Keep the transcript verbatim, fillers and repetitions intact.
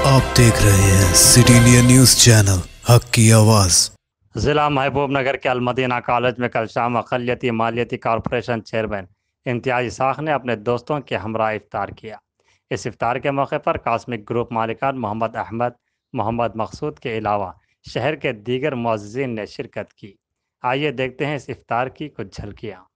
आप देख रहे हैं सिटी इंडिया न्यूज चैनल, हक की आवाज। ज़िला महबूब नगर के अलमदीना कॉलेज में कल शाम अक़लियती मालियती कॉरपोरेशन चेयरमैन इम्तियाज़ इसाक़ ने अपने दोस्तों के हमरा इफ्तार किया। इस इफ्तार के मौके पर कास्मिक ग्रुप मालिकान मोहम्मद अहमद, मोहम्मद मकसूद के अलावा शहर के दीगर मुअज़्ज़िज़ीन ने शिरकत की। आइए देखते हैं इस इफ्तार की कुछ झलकियाँ।